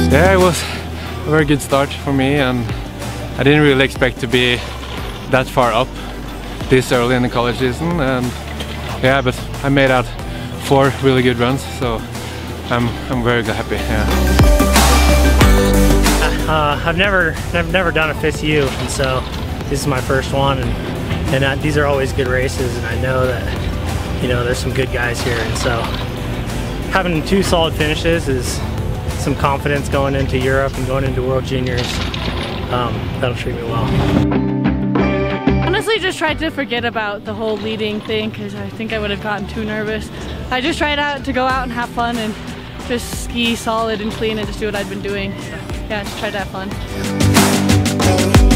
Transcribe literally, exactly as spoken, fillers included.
Yeah, it was a very good start for me, and I didn't really expect to be that far up this early in the college season. And yeah, but I made out four really good runs, so I'm I'm very happy. Yeah. Uh, I've never I've never done a F I S U, and so this is my first one, and and uh, these are always good races, and I know that you know there's some good guys here, and so having two solid finishes is some confidence going into Europe and going into World Juniors. Um, that'll treat me well. Honestly, just tried to forget about the whole leading thing because I think I would have gotten too nervous. I just tried out to go out and have fun and just ski solid and clean and just do what I'd been doing. So, yeah, just tried to have fun.